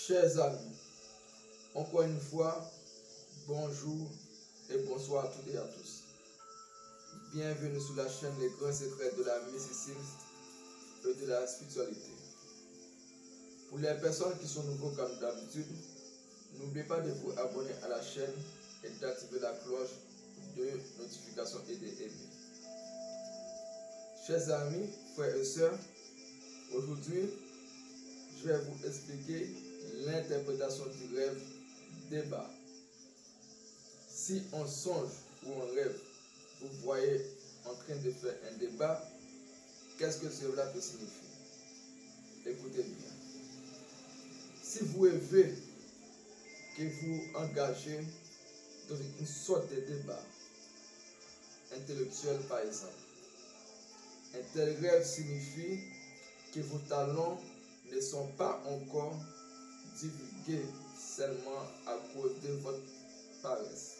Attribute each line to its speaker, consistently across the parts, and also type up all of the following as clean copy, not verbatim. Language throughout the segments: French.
Speaker 1: Chers amis, encore une fois, bonjour et bonsoir à toutes et à tous. Bienvenue sur la chaîne Les Grands Secrets de la mystique et de la spiritualité. Pour les personnes qui sont nouveaux comme d'habitude, n'oubliez pas de vous abonner à la chaîne et d'activer la cloche de notification et d'aimer. Chers amis, frères et sœurs, aujourd'hui, je vais vous expliquer l'interprétation du rêve débat. Si on songe ou on rêve, vous voyez en train de faire un débat, qu'est-ce que cela peut signifier? Écoutez bien. Si vous rêvez que vous engagez dans une sorte de débat intellectuel par exemple, un tel rêve signifie que vos talents ne sont pas encore divulgués seulement à cause de votre paresse.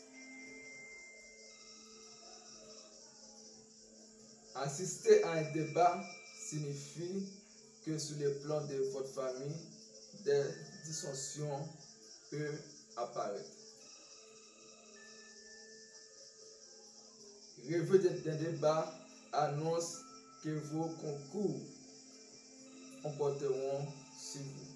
Speaker 1: Assister à un débat signifie que sur le plan de votre famille, des dissensions peuvent apparaître. Rêver d'un débat annonce que vos concours emporteront sur vous.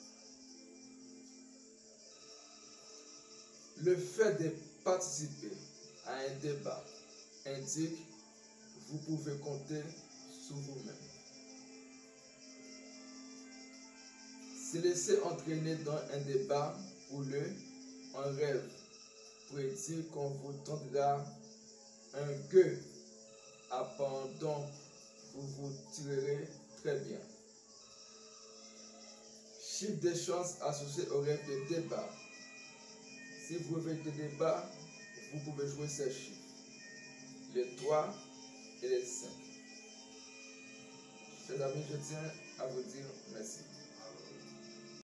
Speaker 1: Le fait de participer à un débat indique que vous pouvez compter sur vous-même. Se laisser entraîner dans un débat ou un rêve prédit qu'on vous tendra un gueux dont vous vous tirerez très bien. Chiffre de chance associé au rêve de débat. Si vous rêvez de débat, vous pouvez jouer ces chiffres, les 3 et les 5. Chers amis, je tiens à vous dire merci.